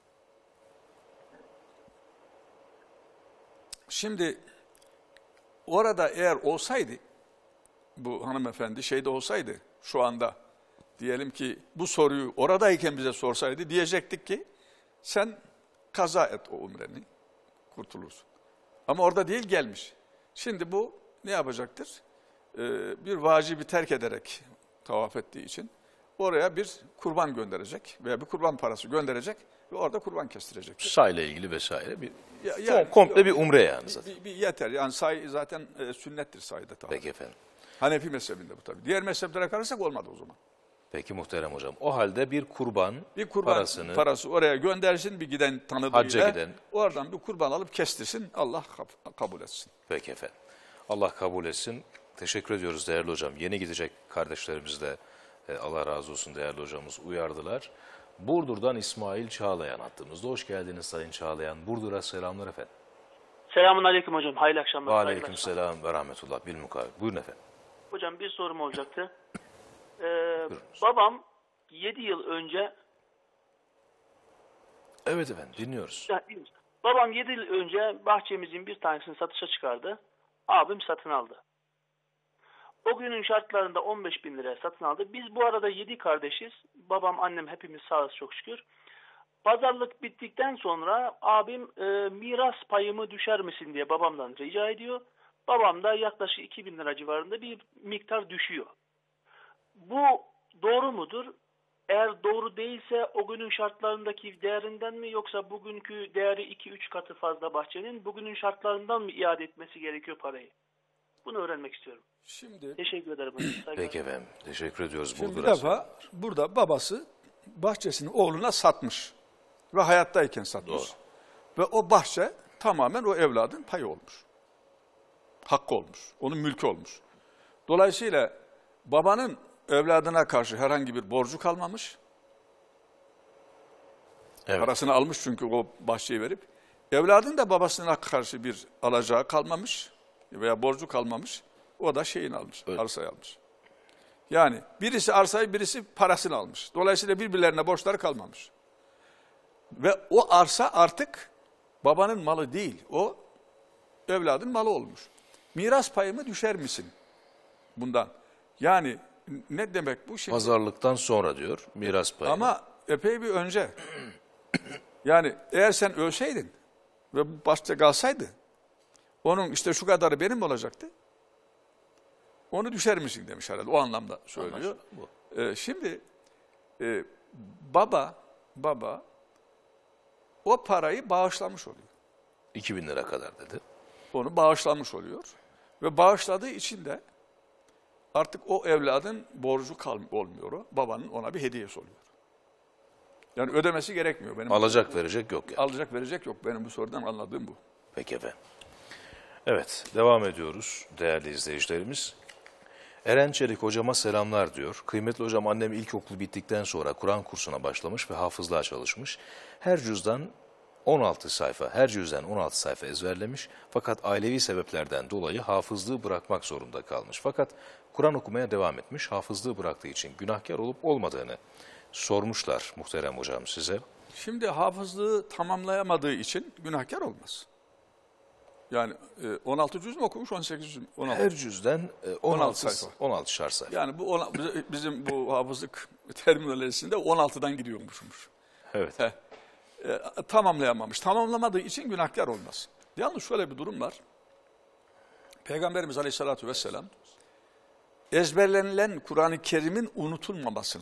Şimdi orada eğer olsaydı, bu hanımefendi şeyde olsaydı şu anda, diyelim ki bu soruyu oradayken bize sorsaydı diyecektik ki sen kaza et o umreni, kurtulursun. Ama orada değil, gelmiş. Şimdi bu ne yapacaktır? Ee, bir vacibi terk ederek tavaf ettiği için oraya bir kurban gönderecek veya bir kurban parası gönderecek ve orada kurban kestirecektir. Sayla ilgili vesaire bir Ya- Kom- yani- komple bir umre yani zaten. Bir, bir yeter. Yani say zaten e, sünnettir sayda tavaf. Peki efendim. Hanefi mezhebinde bu tabii. Diğer mezheplere kalırsak olmadı o zaman. Peki muhterem hocam. O halde bir kurban, Bir kurban parasını parası oraya göndersin bir giden tanıdığıyla. Hacca giden. Oradan bir kurban alıp kestirsin. Allah kab- kabul etsin. Peki efendim. Allah kabul etsin. Teşekkür ediyoruz değerli hocam. Yeni gidecek kardeşlerimiz de e, Allah razı olsun değerli hocamız uyardılar. Burdur'dan İsmail Çağlayan attığımızda. Hoş geldiniz Sayın Çağlayan. Burdur'a selamlar efendim. Selamun aleyküm hocam. Hayırlı akşamlar. Ve Hayırlı aleyküm akşamlar. selam ve rahmetullah. Bilmukabil. Buyurun efendim. Hocam bir sorum olacaktı. Ee, babam yedi yıl önce Evet efendim dinliyoruz. Ya, babam yedi yıl önce bahçemizin bir tanesini satışa çıkardı. Abim satın aldı. O günün şartlarında on beş bin liraya satın aldı. Biz bu arada yedi kardeşiz. Babam, annem hepimiz sağız çok şükür. Pazarlık bittikten sonra abim e, miras payımı düşer misin diye babamdan rica ediyor. Babam da yaklaşık iki bin lira civarında bir miktar düşüyor. Bu doğru mudur? Eğer doğru değilse o günün şartlarındaki değerinden mi, yoksa bugünkü değeri iki üç katı fazla bahçenin bugünün şartlarından mı iade etmesi gerekiyor parayı? Bunu öğrenmek istiyorum. Şimdi Teşekkür ederim. Saygılar. Peki efendim. Teşekkür ediyoruz. Şimdi bir Burdur'a defa burada babası bahçesini oğluna satmış ve hayattayken satmış. Doğru. Ve o bahçe tamamen o evladın payı olmuş. Hakkı olmuş. Onun mülkü olmuş. Dolayısıyla babanın evladına karşı herhangi bir borcu kalmamış. Evet. Parasını almış çünkü o bahçeyi verip. Evladın da babasına karşı bir alacağı kalmamış veya borcu kalmamış. O da şeyini almış, Evet. arsayı almış. Yani birisi arsayı, birisi parasını almış. Dolayısıyla birbirlerine borçları kalmamış. Ve o arsa artık babanın malı değil, o evladın malı olmuş. Miras payımı düşer misin bundan? Yani ne demek bu? Şimdi, Pazarlıktan sonra diyor miras payı. ama epey bir önce. Yani eğer sen ölseydin ve bu bahçe kalsaydı, onun işte şu kadarı benim olacaktı. Onu düşer misin demiş herhalde. O anlamda söylüyor. Bu. Ee, şimdi e, baba baba o parayı bağışlamış oluyor. iki bin lira kadar dedi. Onu bağışlamış oluyor. Ve bağışladığı için de artık o evladın borcu kal olmuyor. O. Babanın ona bir hediyesi oluyor. Yani ödemesi gerekmiyor. Benim Alacak verecek yok yani. Alacak verecek yok. Benim bu sorudan anladığım bu. Peki efendim. Evet, devam ediyoruz değerli izleyicilerimiz. Eren Çelik hocama selamlar diyor. Kıymetli hocam, annem ilkokul bittikten sonra Kur'an kursuna başlamış ve hafızlığa çalışmış. Her cüzdan on altı sayfa, her cüzden on altı sayfa ezberlemiş. Fakat ailevi sebeplerden dolayı hafızlığı bırakmak zorunda kalmış. Fakat Kur'an okumaya devam etmiş. Hafızlığı bıraktığı için günahkar olup olmadığını sormuşlar muhterem hocam size. Şimdi hafızlığı tamamlayamadığı için günahkar olmaz. Yani on altı cüz mü okumuş, on sekiz cüz mü? on altı. Her cüzden on altı sayfa. on altı şar sayfa. Yani bu on, bizim bu hafızlık terminolojisinde on altıdan gidiyormuşmuş. Evet. He. E, tamamlayamamış. Tamamlamadığı için günahkar olmaz. Yalnız şöyle bir durum var. Peygamberimiz Aleyhisselatü Vesselam ezberlenilen Kur'an-ı Kerim'in unutulmamasını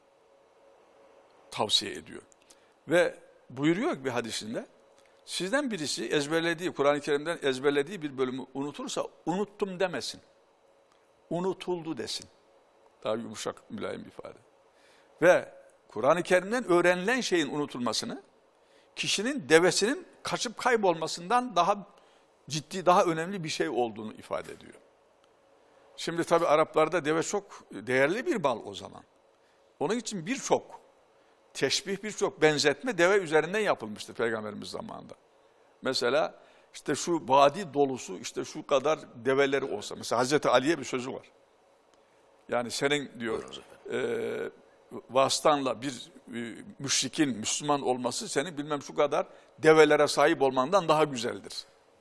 tavsiye ediyor. Ve buyuruyor ki bir hadisinde, sizden birisi ezberlediği, Kur'an-ı Kerim'den ezberlediği bir bölümü unutursa unuttum demesin. Unutuldu desin. Daha yumuşak, mülayim bir ifade. Ve Kur'an-ı Kerim'den öğrenilen şeyin unutulmasını, kişinin devesinin kaçıp kaybolmasından daha ciddi, daha önemli bir şey olduğunu ifade ediyor. Şimdi tabii Araplarda deve çok değerli bir mal o zaman. Onun için birçok teşbih, birçok benzetme deve üzerinden yapılmıştır Peygamberimiz zamanında. Mesela işte şu vadi dolusu, işte şu kadar develeri olsa. Mesela Hazreti Ali'ye bir sözü var. Yani senin diyor e, vasıtanla bir e, müşrikin Müslüman olması senin bilmem şu kadar develere sahip olmandan daha güzeldir.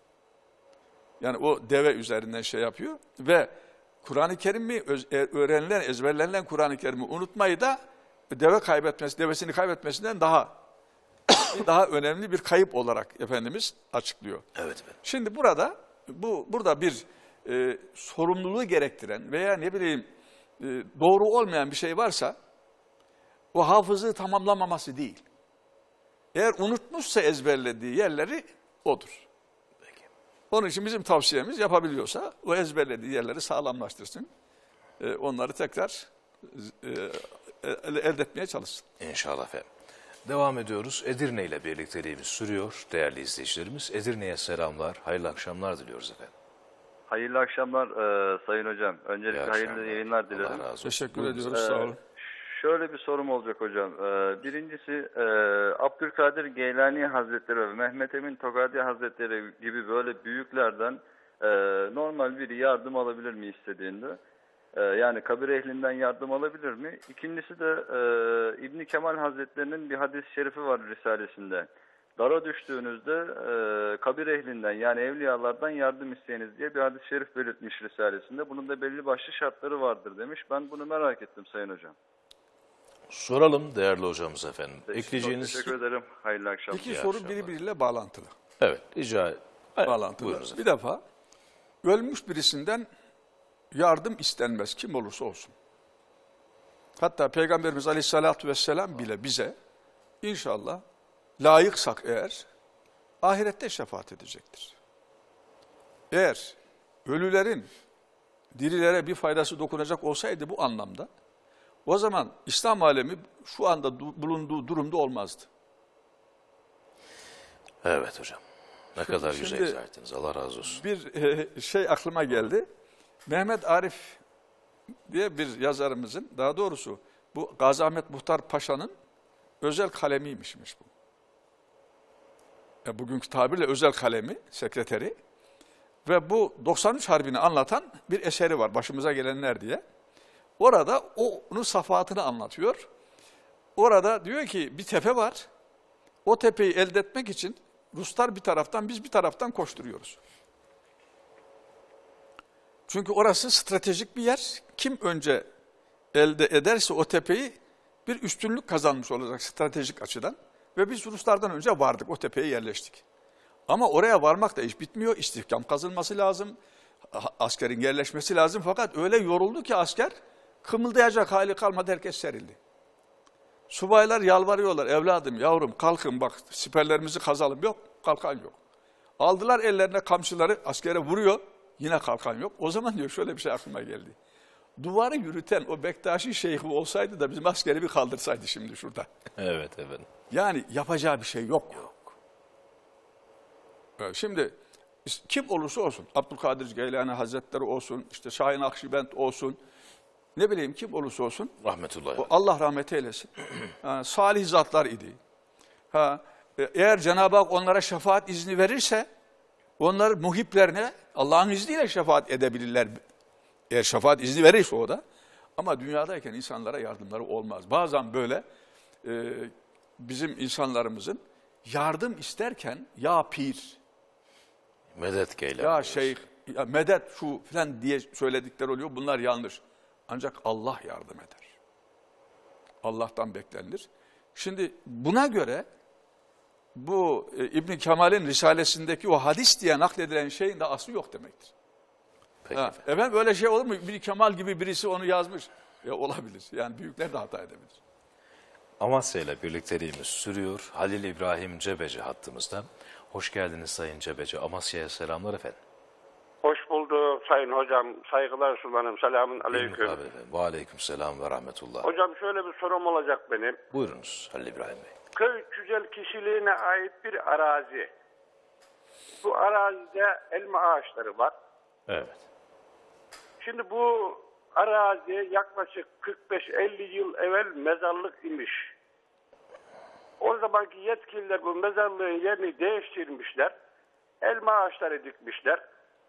Yani o deve üzerinden şey yapıyor ve Kur'an-ı Kerim'i öğrenilen, ezberlenilen Kur'an-ı Kerim'i unutmayı da deve kaybetmesi, devesini kaybetmesinden daha daha önemli bir kayıp olarak Efendimiz açıklıyor. Evet. evet. Şimdi burada bu burada bir e, sorumluluğu gerektiren veya ne bileyim e, doğru olmayan bir şey varsa o hafızı tamamlamaması değil. Eğer unutmuşsa ezberlediği yerleri odur. Peki. Onun için bizim tavsiyemiz yapabiliyorsa o ezberlediği yerleri sağlamlaştırsın. E, onları tekrar e, elde etmeye çalışsın. İnşallah efendim. Devam ediyoruz. Edirne ile birlikteliğimiz sürüyor değerli izleyicilerimiz. Edirne'ye selamlar, hayırlı akşamlar diliyoruz efendim. Hayırlı akşamlar e, Sayın Hocam. Öncelikle hayırlı yayınlar dilerim. Allah razı olsun. Teşekkür ediyoruz, sağ olun. Şöyle bir sorum olacak hocam. E, birincisi e, Abdülkadir Geylani Hazretleri ve Mehmet Emin Tokadi Hazretleri gibi böyle büyüklerden e, normal biri yardım alabilir mi istediğinde? Yani kabir ehlinden yardım alabilir mi? İkincisi de e, İbn Kemal Hazretlerinin bir hadis-i şerifi var Risalesinde. Dara düştüğünüzde e, kabir ehlinden yani evliyalardan yardım isteyiniz diye bir hadis-i şerif belirtmiş Risalesinde. Bunun da belli başlı şartları vardır demiş. Ben bunu merak ettim Sayın Hocam. Soralım değerli hocamız efendim. Ekleyeceğiniz... Teşekkür ederim. Hayırlı akşamlar. İki soru birbiriyle bağlantılı. Evet, rica bağlantılı. Bir defa ölmüş birisinden yardım istenmez kim olursa olsun. Hatta Peygamberimiz Aleyhisselatü Vesselam bile bize inşallah layıksak eğer ahirette şefaat edecektir. Eğer ölülerin dirilere bir faydası dokunacak olsaydı bu anlamda o zaman İslam alemi şu anda bulunduğu durumda olmazdı. Evet hocam. Ne kadar Şimdi, güzel izah ettiniz. Allah razı olsun. Bir e, şey aklıma geldi. Mehmet Arif diye bir yazarımızın, daha doğrusu bu Gazi Ahmet Muhtar Paşa'nın özel kalemiymişmiş bu. E, bugünkü tabirle özel kalemi, sekreteri. Ve bu doksan üç Harbi'ni anlatan bir eseri var, Başımıza Gelenler diye. Orada onun safahatını anlatıyor. Orada diyor ki bir tepe var. O tepeyi elde etmek için Ruslar bir taraftan, biz bir taraftan koşturuyoruz. Çünkü orası stratejik bir yer. Kim önce elde ederse o tepeyi bir üstünlük kazanmış olacak stratejik açıdan. Ve biz Ruslardan önce vardık, o tepeye yerleştik. Ama oraya varmak da iş bitmiyor. İstihkam kazılması lazım. Askerin yerleşmesi lazım. Fakat öyle yoruldu ki asker, kımıldayacak hali kalmadı, herkes serildi. Subaylar yalvarıyorlar, evladım, yavrum kalkın bak siperlerimizi kazalım. Yok, kalkan yok. Aldılar ellerine kamçıları, askere vuruyor. Yine kalkan yok. O zaman diyor şöyle bir şey aklıma geldi. Duvarı yürüten o Bektaşi şeyhi olsaydı da bizim askeri bir kaldırsaydı şimdi şurada. Evet efendim. Yani yapacağı bir şey yok. Yok. Evet, şimdi kim olursa olsun, Abdülkadir Geylani Hazretleri olsun, işte Şahin Akşibend olsun, ne bileyim kim olursa olsun. Rahmetullahi. Allah rahmet eylesin. Yani, salih zatlar idi. Ha, eğer Cenab-ı Hak onlara şefaat izni verirse, onlar muhiplerine Allah'ın izniyle şefaat edebilirler. Eğer şefaat izni verirse o da. Ama dünyadayken insanlara yardımları olmaz. Bazen böyle e, bizim insanlarımızın yardım isterken ya pir, medet Geylani, ya şeyh, ya medet şu falan diye söyledikleri oluyor. Bunlar yanlış. Ancak Allah yardım eder. Allah'tan beklenir. Şimdi buna göre bu e, İbn Kemal'in Risalesindeki o hadis diye nakledilen şeyin de aslı yok demektir. Peki Ha, efendim. efendim öyle şey olur mu? Bir Kemal gibi birisi onu yazmış. Ya olabilir. Yani büyükler de hata edebilir. Amasya ile birlikteliğimiz sürüyor. Halil İbrahim Cebeci hattımızda. Hoş geldiniz Sayın Cebeci. Amasya'ya selamlar efendim. Hoş bulduk Sayın Hocam. Saygılar sunarım. Selamun aleyküm. Ve aleyküm selam ve rahmetullah. Hocam şöyle bir sorum olacak benim. Buyurunuz Halil İbrahim Bey. Köy güzel kişiliğine ait bir arazi. Bu arazide elma ağaçları var. Evet. Şimdi bu arazi yaklaşık kırk beş elli yıl evvel mezarlık imiş. O zamanki yetkililer bu mezarlığın yerini değiştirmişler. Elma ağaçları dikmişler.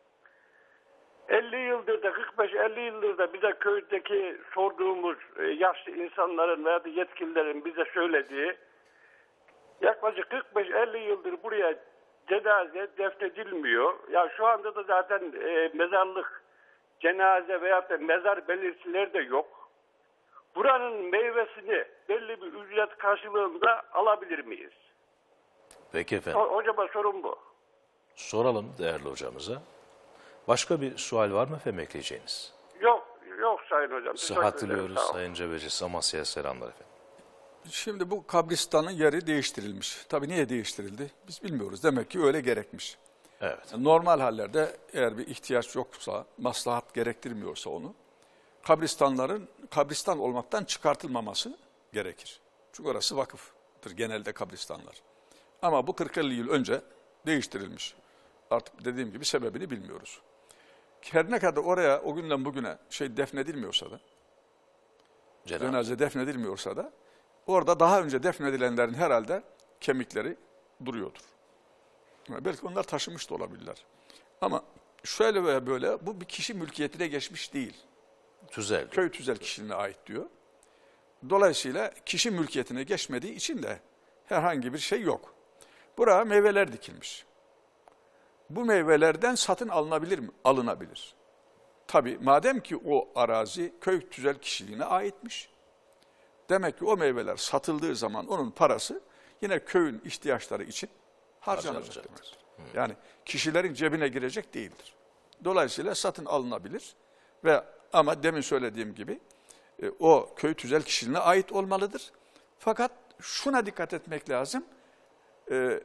elli yıldır da kırk beş elli yıldır da bize köydeki sorduğumuz yaşlı insanların veya da yetkililerin bize söylediği yaklaşık kırk beş elli yıldır buraya cenaze defnedilmiyor. Ya şu anda da zaten e, mezarlık, cenaze veya da mezar belirtileri de yok. Buranın meyvesini belli bir ücret karşılığında alabilir miyiz? Peki efendim. O, hocama sorum bu. Soralım değerli hocamıza. Başka bir sual var mı efendim ekleyeceğiniz? Yok, yok Sayın Hocam. Sıhhat diliyoruz Sayın Cebeci. Amasya'ya selamlar efendim. Şimdi bu kabristanın yeri değiştirilmiş. Tabii niye değiştirildi? Biz bilmiyoruz. Demek ki öyle gerekmiş. Evet. Normal hallerde eğer bir ihtiyaç yoksa, maslahat gerektirmiyorsa onu, kabristanların kabristan olmaktan çıkartılmaması gerekir. Çünkü orası vakıftır genelde kabristanlar. Ama bu kırk elli yıl önce değiştirilmiş. Artık dediğim gibi sebebini bilmiyoruz. Her ne kadar oraya o günden bugüne şey defnedilmiyorsa da, cenaze, cenaze defnedilmiyorsa da, orada daha önce defnedilenlerin herhalde kemikleri duruyordur. Yani belki onlar taşımış da olabilirler. Ama şöyle veya böyle bu bir kişi mülkiyetine geçmiş değil. Tüzel. Köy tüzel kişiliğine ait diyor. Dolayısıyla kişi mülkiyetine geçmediği için de herhangi bir şey yok. Buraya meyveler dikilmiş. Bu meyvelerden satın alınabilir mi? Alınabilir. Tabii madem ki o arazi köy tüzel kişiliğine aitmiş. Demek ki o meyveler satıldığı zaman onun parası yine köyün ihtiyaçları için harcanacak demektir. Yani kişilerin cebine girecek değildir. Dolayısıyla satın alınabilir ve ama demin söylediğim gibi e, o köy tüzel kişiliğine ait olmalıdır. Fakat şuna dikkat etmek lazım. E,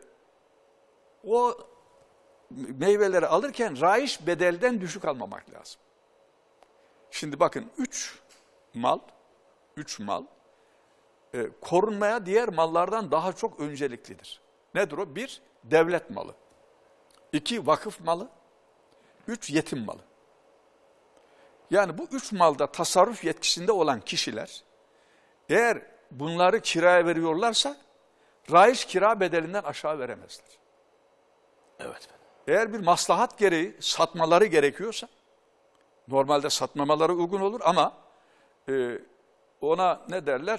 o meyveleri alırken raiş bedelden düşük almamak lazım. Şimdi bakın üç mal, üç mal e, korunmaya diğer mallardan daha çok önceliklidir. Nedir o? Bir, devlet malı. İki, vakıf malı. Üç, yetim malı. Yani bu üç malda tasarruf yetkisinde olan kişiler eğer bunları kiraya veriyorlarsa raiş kira bedelinden aşağı veremezler. Evet. Eğer bir maslahat gereği satmaları gerekiyorsa normalde satmamaları uygun olur ama e, ona ne derler?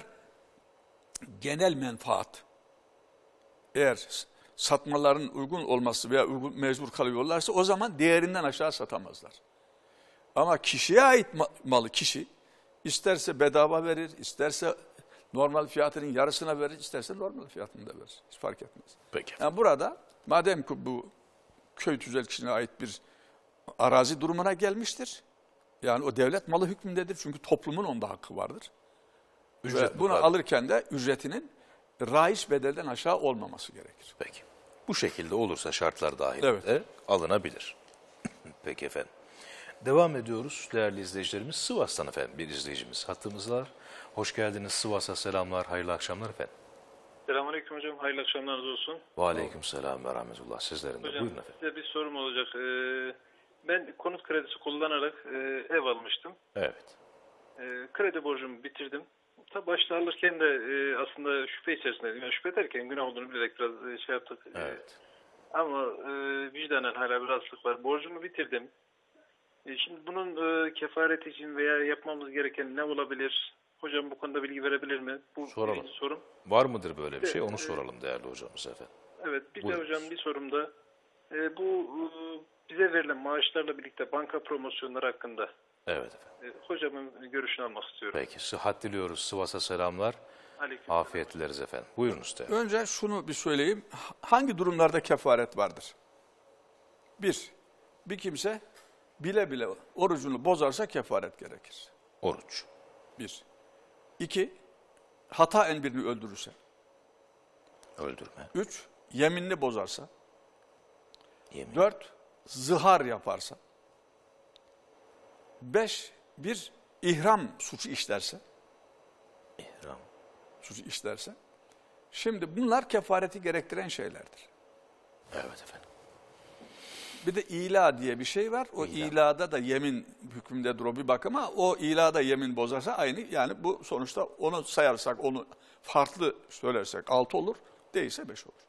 Genel menfaat. Eğer satmaların uygun olması veya uygun, mecbur kalıyorlarsa o zaman değerinden aşağı satamazlar. Ama kişiye ait malı kişi isterse bedava verir, isterse normal fiyatının yarısına verir, isterse normal fiyatını da verir. Hiç fark etmez. Peki. Yani burada madem ki bu köy tüzel kişiliğine ait bir arazi durumuna gelmiştir. Yani o devlet malı hükmündedir. Çünkü toplumun onda hakkı vardır. Ücret bunu alırken de ücretinin raiş bedelden aşağı olmaması gerekir. Peki. Bu şekilde olursa şartlar dahilinde evet. alınabilir. Peki efendim. Devam ediyoruz değerli izleyicilerimiz. Sivas'tan efendim bir izleyicimiz hattımızda. Hoş geldiniz Sivas'a selamlar, hayırlı akşamlar efendim. Selamünaleyküm hocam, hayırlı akşamlarınız olsun. Ve aleyküm selam ve rahmetullah sizlerin de. Hocam, buyurun efendim. size bir sorum olacak. Ee, ben konut kredisi kullanarak e, ev almıştım. Evet. E, kredi borcumu bitirdim. Tabi başta alırken de e, aslında şüphe içerisindeydim. Yani şüphe ederken günah olduğunu bilerek biraz e, şey yaptık. Evet. E, ama e, vicdanen hala bir rahatsızlık var. Borcumu bitirdim. E, şimdi bunun e, kefareti için veya yapmamız gereken ne olabilir? Hocam bu konuda bilgi verebilir mi? Bu soralım. Sorum. Var mıdır böyle bir şey? Onu e, soralım değerli hocamız efendim. Evet. Bir Buyurun. de hocam bir sorum da e, bu e, bize verilen maaşlarla birlikte banka promosyonları hakkında. Evet efendim. E, hocamın görüşünü almak istiyorum. Peki. Sıhhat diliyoruz. Sivas'a selamlar. Aleyküm. Afiyet dileriz efendim. Buyurunuz değerli. Önce şunu bir söyleyeyim. Hangi durumlarda kefaret vardır? Bir, bir kimse bile bile orucunu bozarsa kefaret gerekir. Oruç. Bir. İki, hataen birini öldürürse. Öldürme. Üç, yeminini bozarsa. Yemin. Dört, zihar yaparsa. Beş, bir ihram suçu işlerse. İhram. Suçu işlerse. Şimdi bunlar kefareti gerektiren şeylerdir. Evet efendim. Bir de ila diye bir şey var. O İla. ilada da yemin hükmündedir o bir bakıma. O ilada yemin bozarsa aynı. Yani bu sonuçta onu sayarsak, onu farklı söylersek altı olur. Değilse beş olur.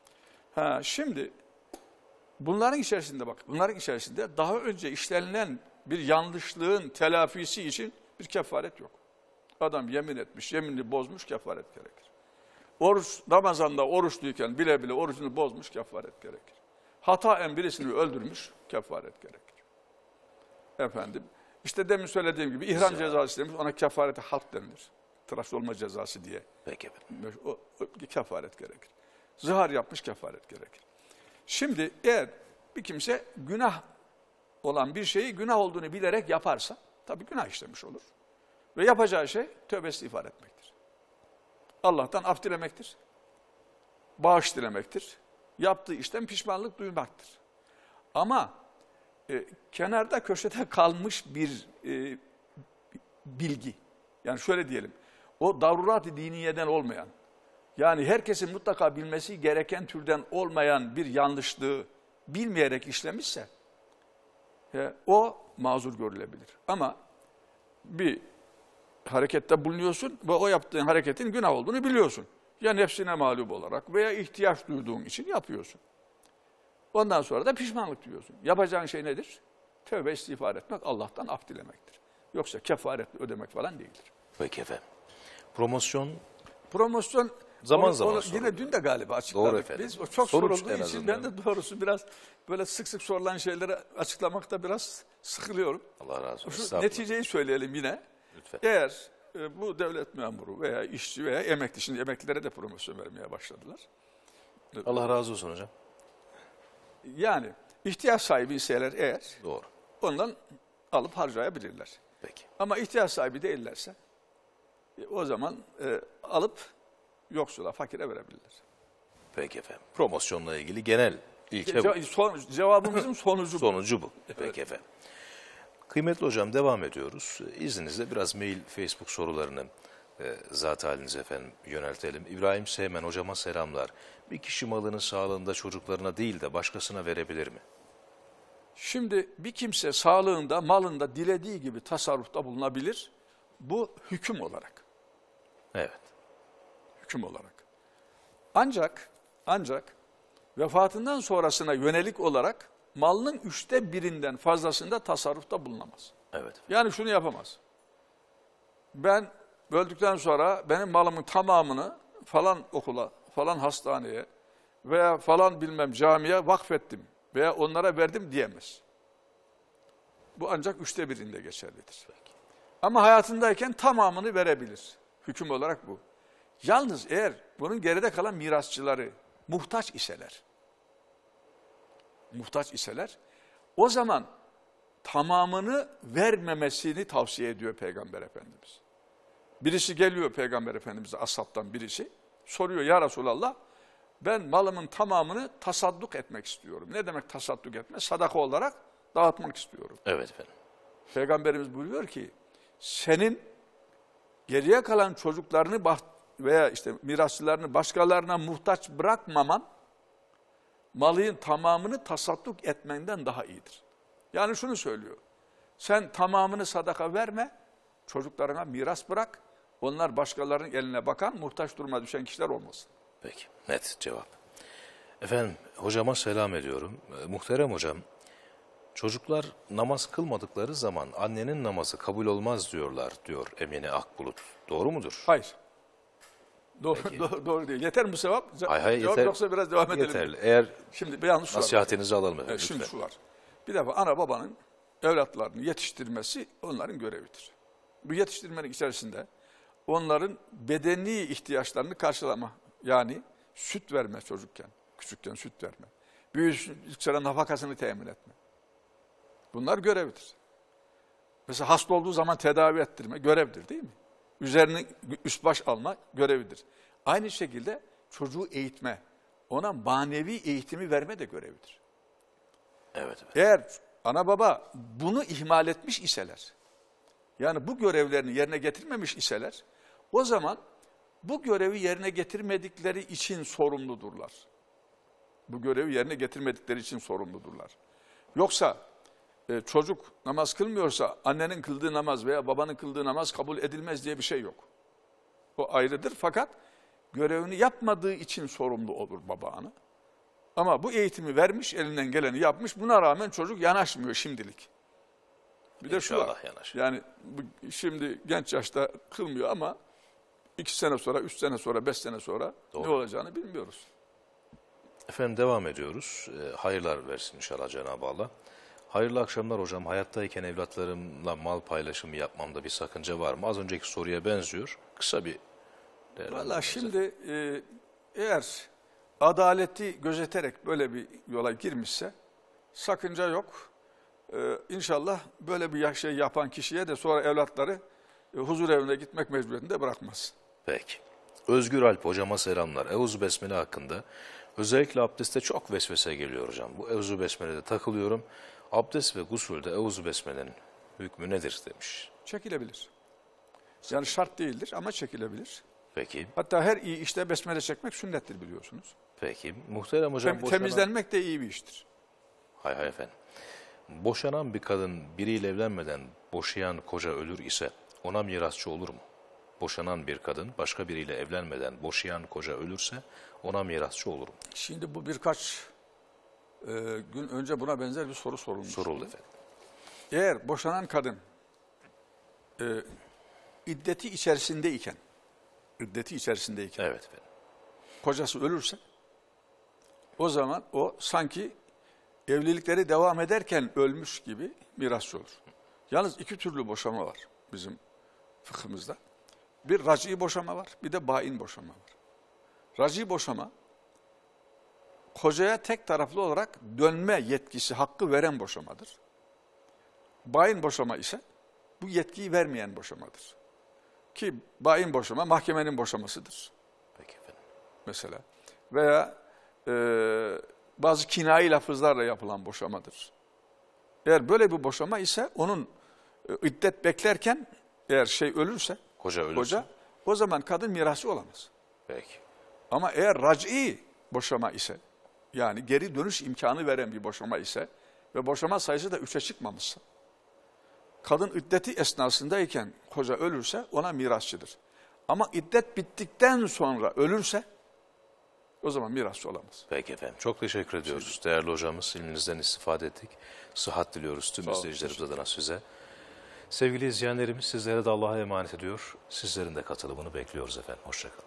Ha, şimdi bunların içerisinde bak, bunların içerisinde daha önce işlenilen bir yanlışlığın telafisi için bir kefaret yok. Adam yemin etmiş, yeminini bozmuş, kefaret gerekir. Oruç, Ramazan'da oruçluyken bile bile orucunu bozmuş, kefaret gerekir. Hataen birisini öldürmüş, kefaret gerekir. Efendim, işte demin söylediğim gibi ihram Güzel. cezası demiş, ona kefareti halk denilir. Tıraş olma cezası diye. Peki efendim. O, o, kefaret gerekir. Zihar yapmış, kefaret gerekir. Şimdi eğer bir kimse günah olan bir şeyi günah olduğunu bilerek yaparsa, tabii günah işlemiş olur. Ve yapacağı şey tövbe istiğfar etmektir. Allah'tan af dilemektir. Bağış dilemektir. Yaptığı işten pişmanlık duymaktır. Ama e, kenarda köşede kalmış bir e, bilgi. Yani şöyle diyelim, o darurat-ı diniyeden olmayan, yani herkesin mutlaka bilmesi gereken türden olmayan bir yanlışlığı bilmeyerek işlemişse, e, o mazur görülebilir. Ama bir harekette bulunuyorsun ve o yaptığın hareketin günah olduğunu biliyorsun. Ya nefsine mağlup olarak veya ihtiyaç duyduğun için yapıyorsun. Ondan sonra da pişmanlık duyuyorsun. Yapacağın şey nedir? Tövbe istiğfar etmek, Allah'tan af dilemektir. Yoksa kefaretli ödemek falan değildir. Peki efendim. Promosyon? Promosyon zaman onu, zaman onu sorulur. Yine dün de galiba açıkladık. Doğru efendim. Biz o çok Sonuç sorulduğu en için ben azından. de doğrusu biraz böyle sık sık sorulan şeyleri açıklamakta biraz sıkılıyorum. Allah razı olsun. Şu Estağfurullah. neticeyi söyleyelim yine. Lütfen. Eğer e, bu devlet memuru veya işçi veya emekli, şimdi emeklilere de promosyon vermeye başladılar. Allah razı olsun hocam. Yani ihtiyaç sahibi iseler eğer Doğru. ondan alıp harcayabilirler. Peki. Ama ihtiyaç sahibi değillerse e, o zaman e, alıp yoksula, fakire verebilirler. Peki efendim. Promosyonla ilgili genel ilke bu. Ce- son- cevabımızın sonucu bu. Sonucu bu. Peki efendim. Kıymetli hocam devam ediyoruz. İzninizle biraz mail, Facebook sorularını e, zat halinize efendim yöneltelim. İbrahim Seymen hocama selamlar. Bir kişi malını sağlığında çocuklarına değil de başkasına verebilir mi? Şimdi bir kimse sağlığında, malında dilediği gibi tasarrufta bulunabilir. Bu hüküm olarak. Evet. Hüküm olarak. Ancak, ancak vefatından sonrasına yönelik olarak malının üçte birinden fazlasında tasarrufta bulunamaz. Evet. Yani şunu yapamaz. Ben öldükten sonra benim malımın tamamını falan okula, falan hastaneye veya falan bilmem camiye vakfettim veya onlara verdim diyemez. Bu ancak üçte birinde geçerlidir. Peki. Ama hayatındayken tamamını verebilir. Hüküm olarak bu. Yalnız eğer bunun geride kalan mirasçıları muhtaç iseler, muhtaç iseler, o zaman tamamını vermemesini tavsiye ediyor Peygamber Efendimiz. Birisi geliyor Peygamber Efendimiz'e, ashabtan birisi, soruyor ya Resulallah, ben malımın tamamını tasadduk etmek istiyorum. Ne demek tasadduk etmek? Sadaka olarak dağıtmak istiyorum. Evet efendim. Peygamberimiz buyuruyor ki, senin geriye kalan çocuklarını veya işte mirasçılarını başkalarına muhtaç bırakmaman, malın tamamını tasadduk etmenden daha iyidir. Yani şunu söylüyor, sen tamamını sadaka verme, çocuklarına miras bırak, onlar başkalarının eline bakan, muhtaç duruma düşen kişiler olmasın. Peki, net cevap. Efendim, hocama selam ediyorum. E, muhterem hocam, çocuklar namaz kılmadıkları zaman annenin namazı kabul olmaz diyorlar, diyor Emine Akbulut. Doğru mudur? Hayır. Doğru, doğru, doğru değil. Yeter mi bu sevap? Ce Hay hay, cevap yeter, yoksa biraz devam edelim. Yeterli. Eğer şimdi bir yanlış nasihatinizi var. alalım efendim. Evet, şimdi lütfen. şu var. Bir defa ana babanın evlatlarını yetiştirmesi onların görevidir. Bu yetiştirmenin içerisinde onların bedeni ihtiyaçlarını karşılama, yani süt verme çocukken, küçükken süt verme, büyüdükçe nafakasını temin etme. Bunlar görevidir. Mesela hasta olduğu zaman tedavi ettirme görevdir değil mi? Üzerine üst baş alma görevidir. Aynı şekilde çocuğu eğitme, ona manevi eğitimi verme de görevidir. Evet, evet. Eğer ana baba bunu ihmal etmiş iseler, yani bu görevlerini yerine getirmemiş iseler, o zaman bu görevi yerine getirmedikleri için sorumludurlar. Bu görevi yerine getirmedikleri için sorumludurlar. Yoksa e, çocuk namaz kılmıyorsa annenin kıldığı namaz veya babanın kıldığı namaz kabul edilmez diye bir şey yok. O ayrıdır fakat görevini yapmadığı için sorumlu olur baba ana. Ama bu eğitimi vermiş, elinden geleni yapmış. Buna rağmen çocuk yanaşmıyor şimdilik. Bir de şu var. Yanaşır. Yani bu, şimdi genç yaşta kılmıyor ama iki sene sonra, üç sene sonra, beş sene sonra Doğru. ne olacağını bilmiyoruz. Efendim devam ediyoruz. E, hayırlar versin inşallah Cenab-ı Allah. Hayırlı akşamlar hocam. Hayattayken evlatlarımla mal paylaşımı yapmamda bir sakınca var mı? Az önceki soruya benziyor. Kısa bir değerlendirme. Valla şimdi e, eğer adaleti gözeterek böyle bir yola girmişse sakınca yok. Ee, İnşallah böyle bir şey yapan kişiye de sonra evlatları e, huzur evine gitmek mecburiyetinde bırakmaz. Peki. Özgür Alp hocama selamlar. Eûzü Besmele hakkında özellikle abdestte çok vesvese geliyor hocam. Bu Eûzü Besmele'de takılıyorum. Abdest ve gusülde Eûzü Besmele'nin hükmü nedir demiş. Çekilebilir. Yani şart değildir ama çekilebilir. Peki. Hatta her iyi işte besmele çekmek sünnettir biliyorsunuz. Peki. Muhterem hocam. Tem boşanan... Temizlenmek de iyi bir iştir. Hay hay efendim. Boşanan bir kadın biriyle evlenmeden boşayan koca ölür ise ona mirasçı olur mu? Boşanan bir kadın başka biriyle evlenmeden boşayan koca ölürse ona mirasçı olur mu? Şimdi bu birkaç e, gün önce buna benzer bir soru sorulmuş. Soruldu efendim. Eğer boşanan kadın e, iddeti içerisindeyken iddeti içerisindeyken evet efendim. kocası ölürse o zaman o sanki evlilikleri devam ederken ölmüş gibi mirasçı olur. Yalnız iki türlü boşama var bizim fıkhımızda. Bir rac'i boşama var, bir de bain boşama var. Rac'i boşama, kocaya tek taraflı olarak dönme yetkisi, hakkı veren boşamadır. Bain boşama ise bu yetkiyi vermeyen boşamadır. Ki bain boşama mahkemenin boşamasıdır. Peki efendim. Mesela veya e, bazı kinayi lafızlarla yapılan boşamadır. Eğer böyle bir boşama ise onun e, iddet beklerken eğer şey ölürse, koca ölürse, koca, o zaman kadın mirasçı olamaz. Peki. Ama eğer rac'i boşama ise, yani geri dönüş imkanı veren bir boşama ise ve boşama sayısı da üçe çıkmamışsa, kadın iddeti esnasındayken koca ölürse ona mirasçıdır. Ama iddet bittikten sonra ölürse o zaman mirasçı olamaz. Peki efendim. Çok teşekkür ediyoruz. Şey, değerli hocamız, ilminizden istifade ettik. Sıhhat diliyoruz tüm izleyicilerimiz adına size. Sevgili izleyenlerimiz, sizlere de Allah'a emanet ediyor. Sizlerin de katılımını bekliyoruz efendim. Hoşçakalın.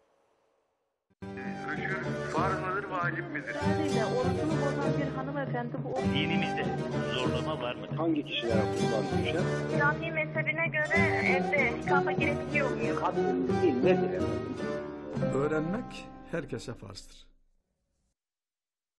Rüşvet farz mıdır, vacip midir? Sadece orucunu bozan bir hanımefendi bu oruç. Dinimizde zorlama var mıdır? Hangi kişilere kurban düşer? Şafii mezhebine göre evde nikahla gerekiyor muyum? Kadın değil nedir? Öğrenmek herkese farzdır.